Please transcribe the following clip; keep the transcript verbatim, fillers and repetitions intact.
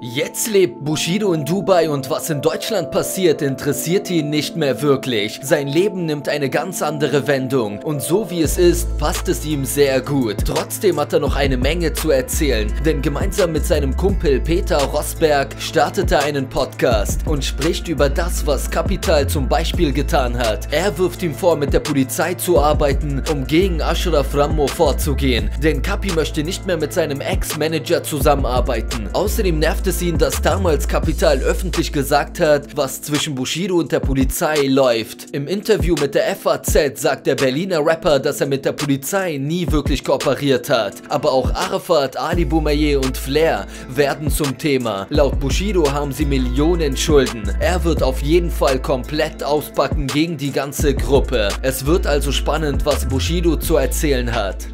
Jetzt lebt Bushido in Dubai und was in Deutschland passiert, interessiert ihn nicht mehr wirklich. Sein Leben nimmt eine ganz andere Wendung und so wie es ist, passt es ihm sehr gut. Trotzdem hat er noch eine Menge zu erzählen, denn gemeinsam mit seinem Kumpel Peter Rosberg startet er einen Podcast und spricht über das, was Capital zum Beispiel getan hat. Er wirft ihm vor, mit der Polizei zu arbeiten, um gegen Ashraf Rammo vorzugehen, denn Capi möchte nicht mehr mit seinem Ex-Manager zusammenarbeiten. Außerdem nervt es ihn, dass damals Capital öffentlich gesagt hat, was zwischen Bushido und der Polizei läuft. Im Interview mit der F A Z sagt der Berliner Rapper, dass er mit der Polizei nie wirklich kooperiert hat. Aber auch Arafat, Ali Boumaier und Flair werden zum Thema. Laut Bushido haben sie Millionen Schulden. Er wird auf jeden Fall komplett auspacken gegen die ganze Gruppe. Es wird also spannend, was Bushido zu erzählen hat.